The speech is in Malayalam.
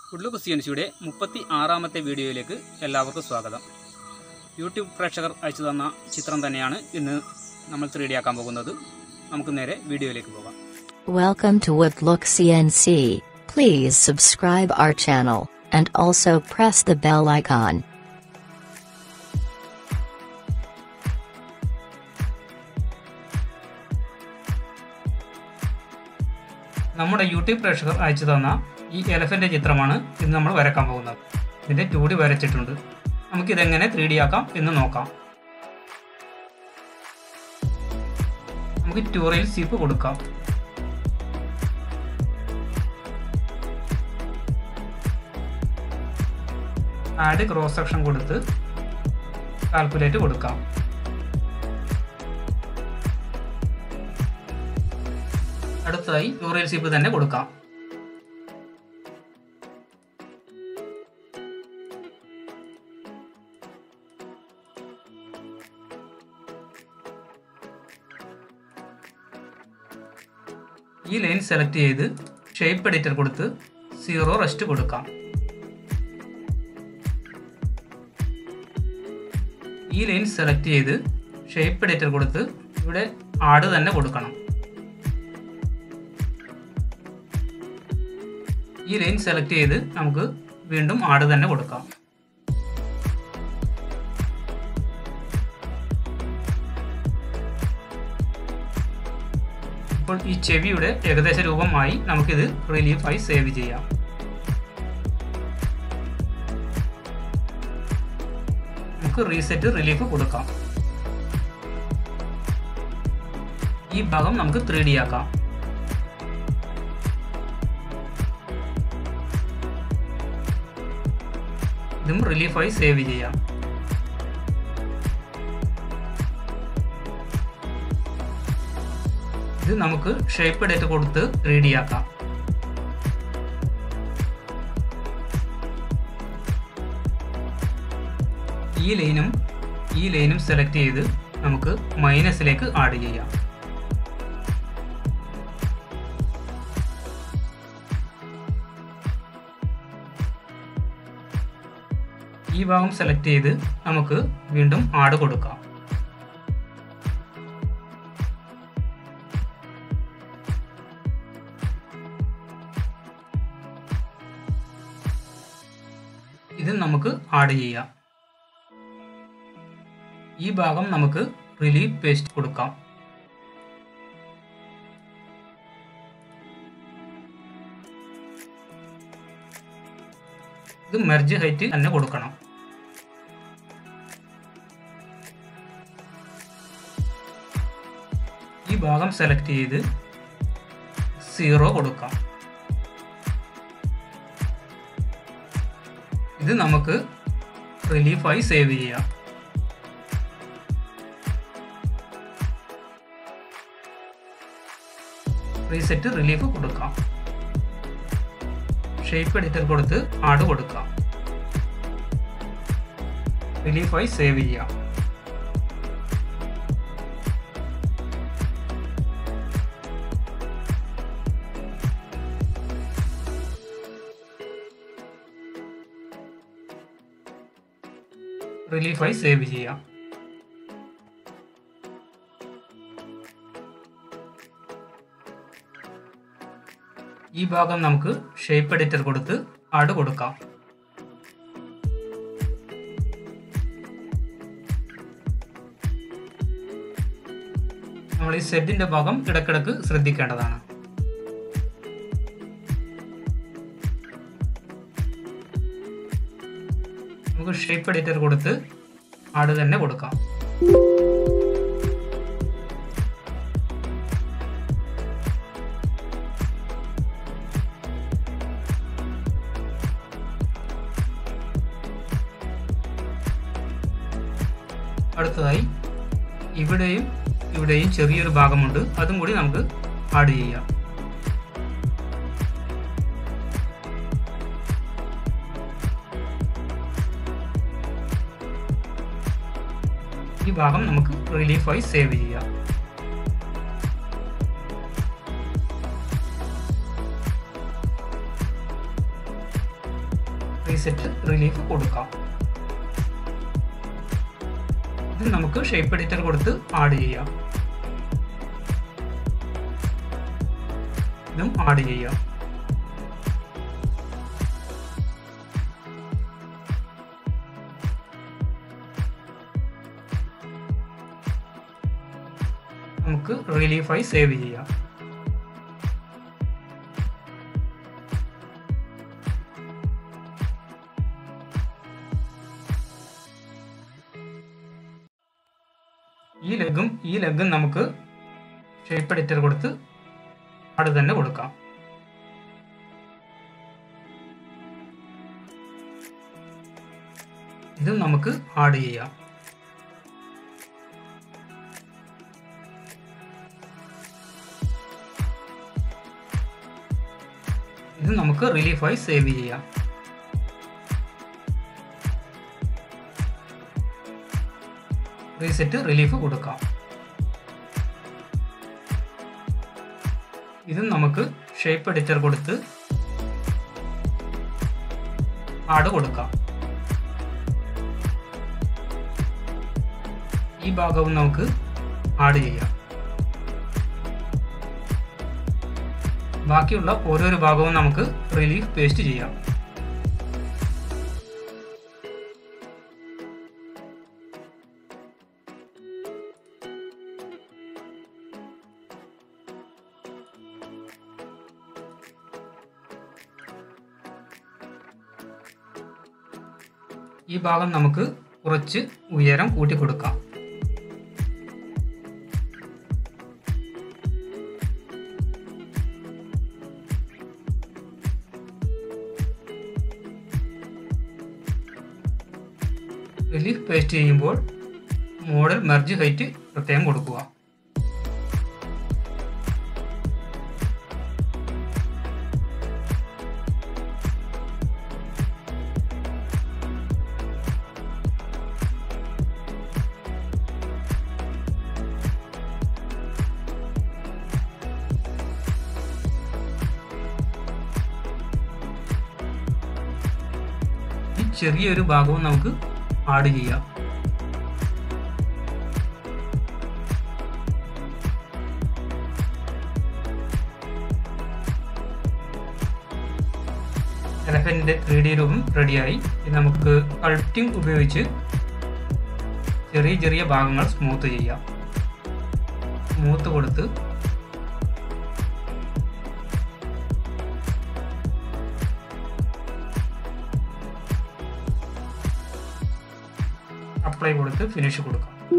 ഉഡ്ലുക്ക് CNCയുടെ 36ാമത്തെ വീഡിയോയിലേക്ക് എല്ലാവർക്കും സ്വാഗതം. യൂട്യൂബ് പ്രേക്ഷകർ അയച്ചു തന്ന ചിത്രം തന്നെയാണ് ഇന്ന് നമ്മൾ 3D ആക്കാൻ പോകുന്നത്. നമുക്ക് നേരെ വീഡിയോയിലേക്ക് പോകാം. Welcome to Woodlook CNC. Please subscribe our channel and also press the bell icon. നമ്മുടെ യൂട്യൂബ് പ്രേക്ഷകർ അയച്ചു തന്ന ഈ എലഫന്റ് ചിത്രമാണ് ഇന്ന് നമ്മൾ വരയ്ക്കാൻ പോകുന്നത്. ഇതിന്റെ 2D വരച്ചിട്ടുണ്ട്. നമുക്ക് ഇതെങ്ങനെ 3D ആക്കാം എന്ന് നോക്കാം. നമുക്ക് ട്യൂട്ടോറിയൽ സിപ്പ് കൊടുക്കാം. ആഡ് ക്രോസ് സെക്ഷൻ കൊടുത്ത് കാൽക്കുലേറ്റ് കൊടുക്കാം. അടുത്തതായി ട്യൂട്ടോറിയൽ സിപ്പ് തന്നെ കൊടുക്കാം. ഈ ലൈൻ സെലക്ട് ചെയ്ത് ഷേപ്പ് എഡിറ്റർ കൊടുത്ത് 0 റെസ്റ്റ് കൊടുക്കാം. ഈ ലൈൻ സെലക്ട് ചെയ്ത് ഷേപ്പ് എഡിറ്റർ കൊടുത്ത് ഇവിടെ ആഡ് തന്നെ കൊടുക്കണം. ഈ ലൈൻ സെലക്ട് ചെയ്ത് നമുക്ക് വീണ്ടും ആഡ് തന്നെ കൊടുക്കാം. ഇപ്പോൾ ഈ ചെവിയുടെ ഏകദേശ രൂപമായി നമുക്കിത് റിലീഫായി സേവ് ചെയ്യാം. നമുക്ക് റീസെറ്റ് റിലീഫ് കൊടുക്കാം. ഈ ഭാഗം നമുക്ക് 3D ആക്കാം. ഇതും റിലീഫായി സേവ് ചെയ്യാം. ഇത് നമുക്ക് ഷേപ്പ് എഡിറ്റർ കൊടുത്ത് 3D ആക്കാം. ഈ ലൈനും സെലക്ട് ചെയ്ത് നമുക്ക് മൈനസിലേക്ക് ആഡ് ചെയ്യാം. ഈ ഭാഗം സെലക്ട് ചെയ്ത് നമുക്ക് വീണ്ടും ആഡ് കൊടുക്കാം. ഇത് നമുക്ക് ആഡ് ചെയ്യാം. ഈ ഭാഗം നമുക്ക് റിലീഫ് പേസ്റ്റ് കൊടുക്കാം. ഇത് മെർജ് ഹൈറ്റ് തന്നെ കൊടുക്കണം. ഈ ഭാഗം സെലക്ട് ചെയ്ത് 0 കൊടുക്കാം. ഇത് നമുക്ക് റിലീഫായി സേവ് ചെയ്യാം. റീസെറ്റ് റിലീഫ് കൊടുക്കാം. ഷേപ്പ് എഡിറ്റർ കൊടുത്ത് ആഡ് കൊടുക്കാം. റിലീഫായി സേവ് ചെയ്യാം. റിലീഫായി സേവ് ചെയ്യാം. ഈ ഭാഗം നമുക്ക് ഷേപ്പ് എഡിറ്റർ കൊടുത്ത് ആഡ് കൊടുക്കാം. നമ്മൾ ഈ സെറ്റിന്റെ ഭാഗം ഇടക്കിടക്ക് ശ്രദ്ധിക്കേണ്ടതാണ്. നമുക്ക് ഷേപ്പ് എഡിറ്റർ കൊടുത്ത് ആഡ് തന്നെ കൊടുക്കാം. അടുത്തതായി ഇവിടെയും ചെറിയൊരു ഭാഗമുണ്ട്. അതും കൂടി നമുക്ക് ആഡ് ചെയ്യാം. ഈ ഭാഗം നമുക്ക് റിലീഫായി സേവ് ചെയ്യാം. റീസെറ്റ് റിലീഫ് കൊടുക്കാം. ഇത് നമുക്ക് ഷേപ്പ് എഡിറ്റർ കൊടുത്ത് ആഡ് ചെയ്യാം. ഇതും ആഡ് ചെയ്യാം. നമുക്ക് റിലീഫായി സേവ് ചെയ്യാം. ഈ ലെഗും നമുക്ക് ഷേപ്പ് എഡിറ്റർ കൊടുത്ത് ആഡ് തന്നെ കൊടുക്കാം. ഇതും നമുക്ക് ആഡ് ചെയ്യാം. ഇത് നമുക്ക് റിലീഫായി സേവ് ചെയ്യാം. റീസെറ്റ് റിലീഫ് കൊടുക്കാം. ഇത് നമുക്ക് ഷേപ്പ് എഡിറ്റർ കൊടുത്ത് ആഡ് കൊടുക്കാം. ഈ ഭാഗവും നമുക്ക് ആഡ് ചെയ്യാം. ബാക്കിയുള്ള ഓരോരോ ഭാഗവും നമുക്ക് റിലീഫ് പേസ്റ്റ് ചെയ്യാം. ഈ ഭാഗം നമുക്ക് കുറച്ച് ഉയരം കൂട്ടി കൊടുക്കാം. റിലീഫ് പേസ്റ്റ് ചെയ്യുമ്പോൾ മോഡൽ മെർജ് ഹൈറ്റ് പ്രത്യേകം കൊടുക്കുക. ഈ ചെറിയൊരു ഭാഗവും നമുക്ക് ആഡ് ചെയ്യാം. എലഫന്റിന്റെ 3D രൂപം റെഡിയായി. ഇത് നമുക്ക് സ്കൾപ്റ്റിംഗ് ഉപയോഗിച്ച് ചെറിയ ചെറിയ ഭാഗങ്ങൾ സ്മൂത്ത് ചെയ്യാം. സ്മൂത്ത് കൊടുത്ത് അപ്ലൈ കൊടുത്ത് ഫിനിഷ് കൊടുക്കാം.